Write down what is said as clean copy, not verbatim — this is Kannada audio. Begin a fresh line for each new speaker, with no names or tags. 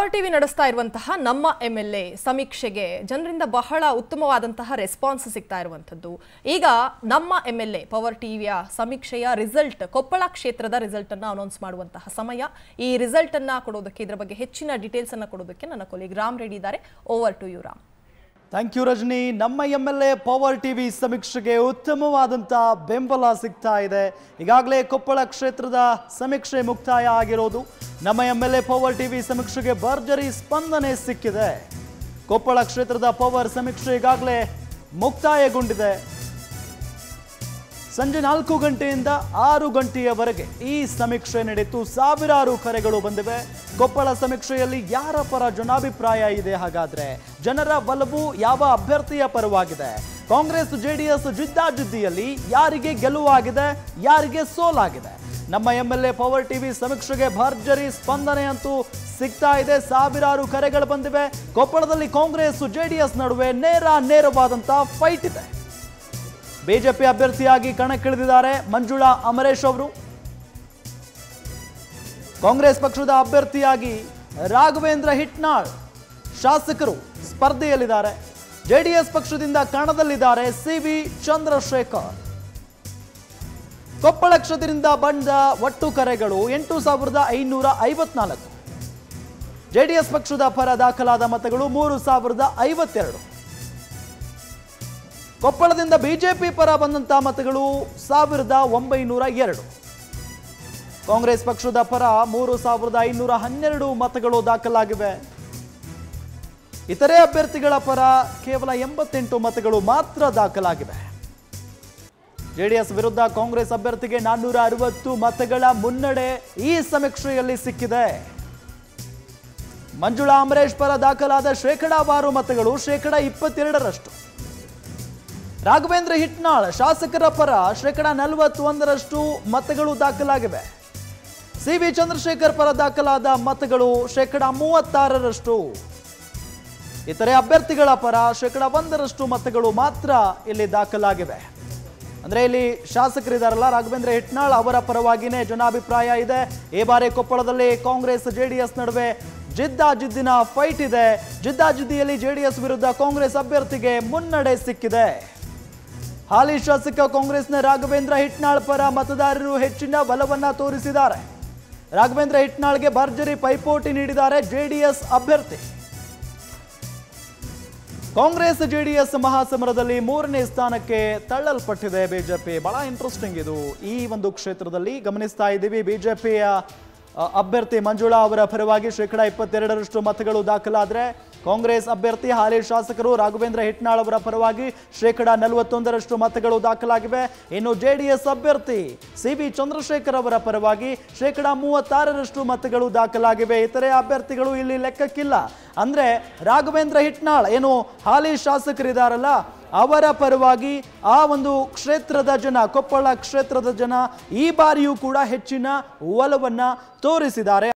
ಪವರ್ ಟಿವಿ ನಡೆಸ್ತಾ ಇರುವಂತಹ ನಮ್ಮ ಎಂಎಲ್ಎ ಸಮೀಕ್ಷೆಗೆ ಜನರಿಂದ ಬಹಳ ಉತ್ತಮವಾದಂತಹ ರೆಸ್ಪಾನ್ಸ್ ಸಿಗ್ತಾ ಇರುವಂತದ್ದು. ಈಗ ನಮ್ಮ ಎಂಎಲ್ಎ ಪವರ್ ಟಿವಿಯ ಸಮೀಕ್ಷೆಯ ರಿಸಲ್ಟ್ ಕೊಪ್ಪಳ ಕ್ಷೇತ್ರದ ರಿಸಲ್ಟ್ ಅನ್ನು ಅನೌನ್ಸ್ ಮಾಡುವಂತಹ ಸಮಯ. ಈ ರಿಸಲ್ಟ್ ಅನ್ನು ಕೊಡೋದಕ್ಕೆ ಇದರ ಬಗ್ಗೆ ಹೆಚ್ಚಿನ ಡೀಟೇಲ್ಸ್ ಅನ್ನು ಕೊಡೋದಕ್ಕೆ ನನ್ನ ಕೊಲೀಗ್ ರಾಮ್ ರೆಡ್ಡಿ ಇದ್ದಾರೆ. Over to you Ram.
Thank you Rajani. ನಮ್ಮ ಎಂಎಲ್ಎ ಪವರ್ ಟಿವಿ ಸಮೀಕ್ಷೆಗೆ ಉತ್ತಮವಾದಂಥ ಬೆಂಬಲ ಸಿಗ್ತಾ ಇದೆ. ಈಗಾಗಲೇ ಕೊಪ್ಪಳ ಕ್ಷೇತ್ರದ ಸಮೀಕ್ಷೆ ಮುಕ್ತಾಯ ಆಗಿರೋದು. ನಮ್ಮ ಎಂಎಲ್ಎ ಪವರ್ ಟಿವಿ ಸಮೀಕ್ಷೆಗೆ ಭರ್ಜರಿ ಸ್ಪಂದನೆ ಸಿಕ್ಕಿದೆ. ಕೊಪ್ಪಳ ಕ್ಷೇತ್ರದ ಪವರ್ ಸಮೀಕ್ಷೆ ಈಗಾಗಲೇ ಮುಕ್ತಾಯಗೊಂಡಿದೆ. ಸಂಜೆ 4 ಗಂಟೆಯಿಂದ 6 ಗಂಟೆಯವರೆಗೆ ಈ ಸಮೀಕ್ಷೆ ನಡೆಯಿತು. ಸಾವಿರಾರು ಕರೆಗಳು ಬಂದಿವೆ. ಕೊಪ್ಪಳ ಸಮೀಕ್ಷೆಯಲ್ಲಿ ಯಾರ ಪರ ಜನಾಭಿಪ್ರಾಯ ಇದೆ? ಹಾಗಾದ್ರೆ ಜನರ ಒಲವು ಯಾವ ಅಭ್ಯರ್ಥಿಯ ಪರವಾಗಿದೆ? ಕಾಂಗ್ರೆಸ್ ಜೆಡಿಎಸ್ ಜಿದ್ದಾಜಿದ್ದಿಯಲ್ಲಿ ಯಾರಿಗೆ ಗೆಲುವಾಗಿದೆ, ಯಾರಿಗೆ ಸೋಲಾಗಿದೆ? ನಮ್ಮ ಎಂಎಲ್ಎ ಪವರ್ ಟಿವಿ ಸಮೀಕ್ಷೆಗೆ ಭರ್ಜರಿ ಸ್ಪಂದನೆ ಅಂತೂ ಸಿಗ್ತಾ ಇದೆ. ಸಾವಿರಾರು ಕರೆಗಳು ಬಂದಿವೆ. ಕೊಪ್ಪಳದಲ್ಲಿ ಕಾಂಗ್ರೆಸ್ ಜೆಡಿಎಸ್ ನಡುವೆ ನೇರವಾದಂತ ಫೈಟ್ ಇದೆ. ಬಿಜೆಪಿ ಅಭ್ಯರ್ಥಿಯಾಗಿ ಕಣಕ್ಕಿಳಿದಿದ್ದಾರೆ ಮಂಜುಳಾ ಅಮರೇಶ್ ಅವರು. ಕಾಂಗ್ರೆಸ್ ಪಕ್ಷದ ಅಭ್ಯರ್ಥಿಯಾಗಿ ರಾಘವೇಂದ್ರ ಹಿಟ್ನಾಳ್ ಶಾಸಕರು ಸ್ಪರ್ಧೆಯಲ್ಲಿದ್ದಾರೆ. ಜೆಡಿಎಸ್ ಪಕ್ಷದಿಂದ ಕಣದಲ್ಲಿದ್ದಾರೆ ಸಿವಿ ಚಂದ್ರಶೇಖರ್. ಕೊಪ್ಪಳ ಕ್ಷೇತ್ರದಿಂದ ಬಂದ ಒಟ್ಟು ಕರೆಗಳು 8554. ಜೆಡಿಎಸ್ ಪಕ್ಷದ ಪರ ದಾಖಲಾದ ಮತಗಳು 3052. ಕೊಪ್ಪಳದಿಂದ ಬಿಜೆಪಿ ಪರ ಬಂದಂತಹ ಮತಗಳು 1902. ಕಾಂಗ್ರೆಸ್ ಪಕ್ಷದ ಪರ 3512 ಮತಗಳು ದಾಖಲಾಗಿವೆ. ಇತರೆ ಅಭ್ಯರ್ಥಿಗಳ ಪರ ಕೇವಲ 88 ಮತಗಳು ಮಾತ್ರ ದಾಖಲಾಗಿವೆ. ಜೆಡಿಎಸ್ ವಿರುದ್ಧ ಕಾಂಗ್ರೆಸ್ ಅಭ್ಯರ್ಥಿಗೆ 460 ಮತಗಳ ಮುನ್ನಡೆ ಈ ಸಮೀಕ್ಷೆಯಲ್ಲಿ ಸಿಕ್ಕಿದೆ. ಮಂಜುಳಾ ಅಮರೇಶ್ ಪರ ದಾಖಲಾದ ಶೇಕಡಾವಾರು ಮತಗಳು 22%. ರಾಘವೇಂದ್ರ ಹಿಟ್ನಾಳ್ ಶಾಸಕರ ಪರ 41% ಮತಗಳು ದಾಖಲಾಗಿವೆ. ಸಿವಿ ಚಂದ್ರಶೇಖರ್ ಪರ ದಾಖಲಾದ ಮತಗಳು 36%. ಇತರೆ ಅಭ್ಯರ್ಥಿಗಳ ಪರ 1% ಮತಗಳು ಮಾತ್ರ ಇಲ್ಲಿ ದಾಖಲಾಗಿವೆ. ಅಂದ್ರೆ ಇಲ್ಲಿ ಶಾಸಕರಿದಾರಲ್ಲ ರಾಘವೇಂದ್ರ ಹಿಟ್ನಾಳ್ ಅವರ ಪರವಾಗಿನೇ ಜನಾಭಿಪ್ರಾಯ ಇದೆ. ಈ ಬಾರಿ ಕೊಪ್ಪಳದಲ್ಲಿ ಕಾಂಗ್ರೆಸ್ ಜೆಡಿಎಸ್ ನಡುವೆ ಜಿದ್ದಾಜಿದ್ದಿನ ಫೈಟ್ ಇದೆ. ಜಿದ್ದಾಜಿದ್ದಿಯಲ್ಲಿ ಜೆಡಿಎಸ್ ವಿರುದ್ಧ ಕಾಂಗ್ರೆಸ್ ಅಭ್ಯರ್ಥಿಗೆ ಮುನ್ನಡೆ ಸಿಕ್ಕಿದೆ. ಹಾಲಿ ಶಾಸಕ ಕಾಂಗ್ರೆಸ್ನ ರಾಘವೇಂದ್ರ ಹಿಟ್ನಾಳ್ ಪರ ಮತದಾರರು ಹೆಚ್ಚಿನ ಬಲವನ್ನ ತೋರಿಸಿದ್ದಾರೆ. ರಾಘವೇಂದ್ರ ಹಿಟ್ನಾಳ್ಗೆ ಭರ್ಜರಿ ಪೈಪೋಟಿ ನೀಡಿದ್ದಾರೆ ಜೆಡಿಎಸ್ ಅಭ್ಯರ್ಥಿ. ಕಾಂಗ್ರೆಸ್ ಜೆಡಿಎಸ್ ಮಹಾಸಮರದಲ್ಲಿ 3ನೇ ಸ್ಥಾನಕ್ಕೆ ತಳ್ಳಲ್ಪಟ್ಟಿದೆ ಬಿಜೆಪಿ. ಬಹಳ ಇಂಟ್ರೆಸ್ಟಿಂಗ್ ಇದು. ಈ ಒಂದು ಕ್ಷೇತ್ರದಲ್ಲಿ ಗಮನಿಸ್ತಾ ಇದ್ದೀವಿ. ಬಿಜೆಪಿಯ ಅಭ್ಯರ್ಥಿ ಮಂಜುಳಾ ಅವರ ಪರವಾಗಿ 22% ಮತಗಳು ದಾಖಲಾದರೆ ಕಾಂಗ್ರೆಸ್ ಅಭ್ಯರ್ಥಿ ಹಾಲಿ ಶಾಸಕರು ರಾಘವೇಂದ್ರ ಹಿಟ್ನಾಳ್ ಅವರ ಪರವಾಗಿ 41% ಮತಗಳು ದಾಖಲಾಗಿವೆ. ಇನ್ನು ಜೆಡಿಎಸ್ ಅಭ್ಯರ್ಥಿ ಸಿವಿ ಚಂದ್ರಶೇಖರ್ ಅವರ ಪರವಾಗಿ 36% ಮತಗಳು ದಾಖಲಾಗಿವೆ. ಇತರೆ ಅಭ್ಯರ್ಥಿಗಳು ಇಲ್ಲಿ ಲೆಕ್ಕಕ್ಕಿಲ್ಲ. ಅಂದ್ರೆ ರಾಘವೇಂದ್ರ ಹಿಟ್ನಾಳ್ ಏನು ಹಾಲಿ ಶಾಸಕರಿದಾರಲ್ಲ ಅವರ ಪರವಾಗಿ ಆ ಒಂದು ಕ್ಷೇತ್ರದ ಜನ, ಕೊಪ್ಪಳ ಕ್ಷೇತ್ರದ ಜನ ಈ ಬಾರಿಯೂ ಕೂಡ ಹೆಚ್ಚಿನ ಒಲವನ್ನ ತೋರಿಸಿದ್ದಾರೆ.